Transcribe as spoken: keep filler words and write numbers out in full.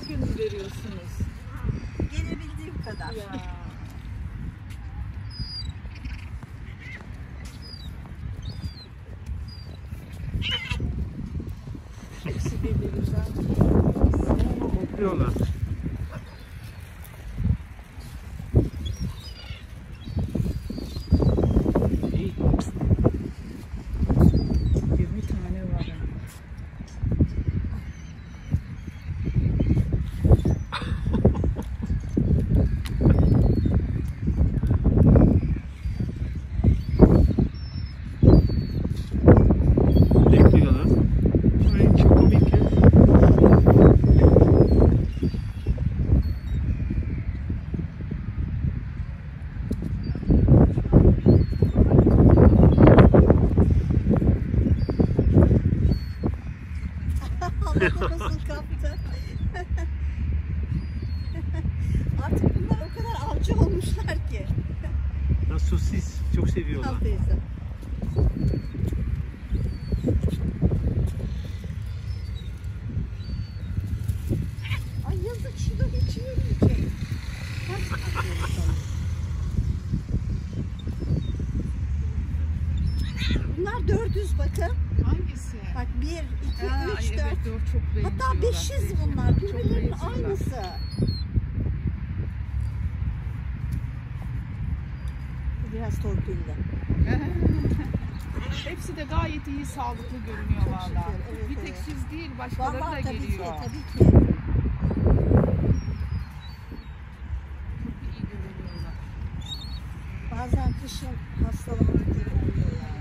gönül veriyorsunuz. Gelebildiğim kadar. Ya. Hepsi birbirinden. Kokluyorlar. yirmi tane var. Bekliyorlar. Ay çok komik ya. Allah nasıl kaptı. Artık bunlar o kadar avcı olmuşlar ki. Ya sosis çok seviyorlar. Al teyze. Ay yazık şurada hiç yemeyecek. Bunlar dört yüz bakın. Hangisi? Bak bir, iki, Ha, üç, evet, dört. doğru, çok Hatta benziyorlar. beş yüz bunlar. Çok Birbirlerinin benziyorlar. aynısı. Bu biraz torpilli. Hepsi de gayet iyi, sağlıklı görünüyor Çok valla. şükür, evet, Bir tek evet. siz değil, başkaları Vallahi da tabii ki, geliyor. tabii ki. Çok iyi görünüyorlar. Bazen kışın hastalandıkları oluyor yani.